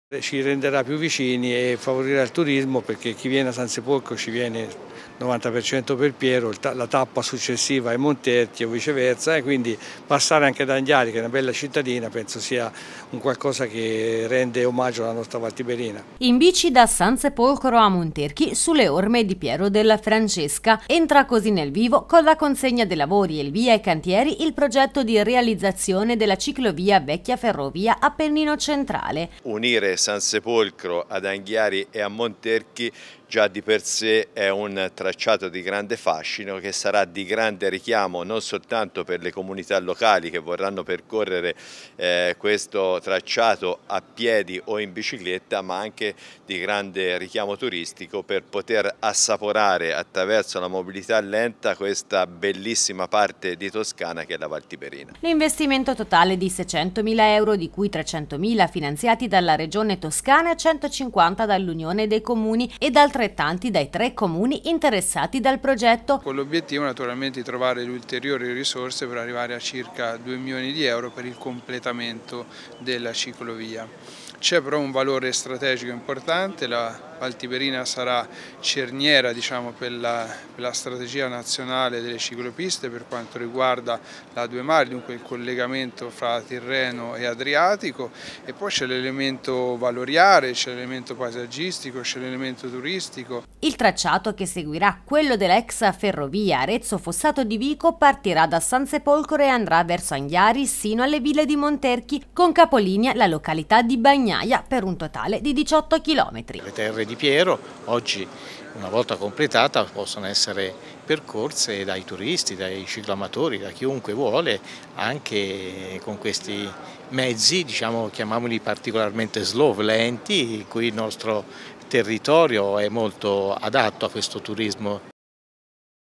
Ci renderà più vicini e favorirà il turismo, perché chi viene a San Sepolcro ci viene 90% per Piero, la tappa successiva è Monterchi o viceversa, e quindi passare anche ad Anghiari, che è una bella cittadina, penso sia un qualcosa che rende omaggio alla nostra Val Tiberina. In bici da San Sepolcro a Monterchi sulle orme di Piero della Francesca. Entra così nel vivo, con la consegna dei lavori e il via ai cantieri, il progetto di realizzazione della ciclovia Vecchia Ferrovia Appennino Centrale. Unire San Sepolcro ad Anghiari e a Monterchi già di per sé è un tracciato di grande fascino, che sarà di grande richiamo non soltanto per le comunità locali che vorranno percorrere questo tracciato a piedi o in bicicletta, ma anche di grande richiamo turistico per poter assaporare attraverso la mobilità lenta questa bellissima parte di Toscana che è la Val Tiberina. L'investimento totale di 600.000 euro, di cui 300.000 finanziati dalla Regione Toscana e 150 dall'Unione dei Comuni ed altrettanti dai 3 comuni interessati dal progetto. Con l'obiettivo naturalmente di trovare le ulteriori risorse per arrivare a circa 2 milioni di euro per il completamento della ciclovia. C'è però un valore strategico importante, la Val Tiberina sarà cerniera, per la strategia nazionale delle ciclopiste per quanto riguarda la Due Mari, dunque il collegamento fra Tirreno e Adriatico, e poi c'è l'elemento valoriale, c'è l'elemento paesaggistico, c'è l'elemento turistico. Il tracciato, che seguirà quello dell'ex ferrovia Arezzo-Fossato di Vico, partirà da San Sepolcro e andrà verso Anghiari sino alle ville di Monterchi, con capolinea la località di Bagnaia, per un totale di 18 km. Le terre di Piero oggi, una volta completata, possono essere percorse dai turisti, dai cicloamatori, da chiunque vuole, anche con questi mezzi, chiamiamoli particolarmente slow, lenti, in cui il nostro territorio è molto adatto a questo turismo.